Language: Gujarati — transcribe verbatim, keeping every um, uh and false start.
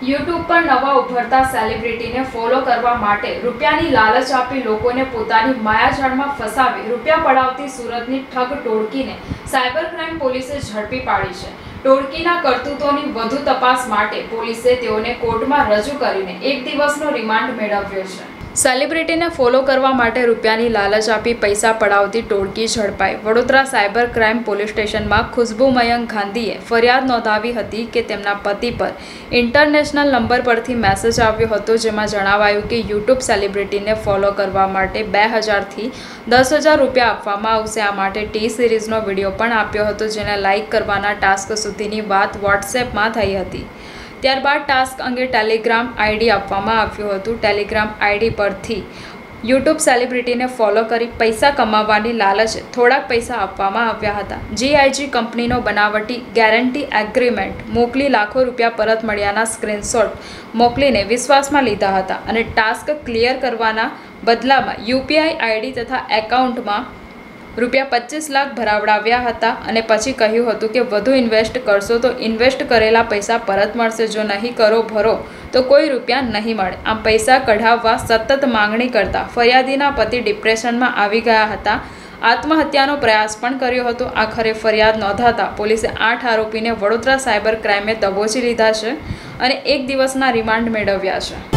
યુટ્યુબ પર નવા ઉભરતા સેલિબ્રિટીને ફોલો કરવા માટે રૂપિયાની લાલચ આપી લોકોને પોતાની માયાજાળમાં ફસાવી રૂપિયા પડાવતી સુરતની ઠગ ટોળકીને સાયબર ક્રાઇમ પોલીસે ઝડપી પાડી છે। ટોળકીના કરતૂતોની વધુ તપાસ માટે પોલીસે તેઓને કોર્ટમાં રજૂ કરીને એક દિવસનો રિમાન્ડ મેળવ્યો છે। સેલિબ્રિટીને ફોલો કરવા માટે રૂપિયાની લાલચ આપી પૈસા પડાવતી ટોળકી ઝડપાઈ। વડોદરા સાયબર ક્રાઇમ પોલીસ સ્ટેશનમાં ખુશ્બુ મયંક ગાંધીએ ફરિયાદ નોંધાવી હતી કે તેમના પતિ પર ઇન્ટરનેશનલ નંબર પરથી મેસેજ આવ્યો હતો, જેમાં જણાવાયું કે યુટ્યુબ સેલિબ્રિટીને ફોલો કરવા માટે બે હજારથી દસ હજાર રૂપિયા આપવામાં આવશે। આ માટે ટી સિરીઝનો વિડીયો પણ આપ્યો હતો, જેને લાઇક કરવાના ટાસ્ક સુધીની વાત વોટ્સએપમાં થઈ હતી। ત્યારબાદ ટાસ્ક અંગે ટેલિગ્રામ આઈડી આપવામાં આવ્યું હતું। ટેલિગ્રામ આઈડી પરથી યુટ્યુબ સેલિબ્રિટીને ફોલો કરી પૈસા કમાવવાની લાલચે થોડાક પૈસા આપવામાં આવ્યા હતા। જીઆઈજી કંપનીનો બનાવટી ગેરંટી એગ્રીમેન્ટ મોકલી લાખો રૂપિયા પરત મળ્યાના સ્ક્રીનશોટ મોકલીને વિશ્વાસમાં લીધા હતા અને ટાસ્ક ક્લિયર કરવાના બદલામાં યુપીઆઈ આઈડી તથા એકાઉન્ટમાં રૂપિયા પચીસ લાખ ભરાવડાવ્યા હતા અને પછી કહ્યું હતું કે વધુ ઇન્વેસ્ટ કરશો તો ઇન્વેસ્ટ કરેલા પૈસા પરત મળશે, જો નહીં કરો ભરો તો કોઈ રૂપિયા નહીં મળે। આમ પૈસા કઢાવવા સતત માંગણી કરતા ફરિયાદીના પતિ ડિપ્રેશનમાં આવી ગયા હતા। આત્મહત્યાનો પ્રયાસ પણ કર્યો હતો। આખરે ફરિયાદ નોંધાતા પોલીસે આઠ આરોપીને વડોદરા સાયબર ક્રાઇમે દબોચી લીધા છે અને એક દિવસના રિમાન્ડ મેળવ્યા છે।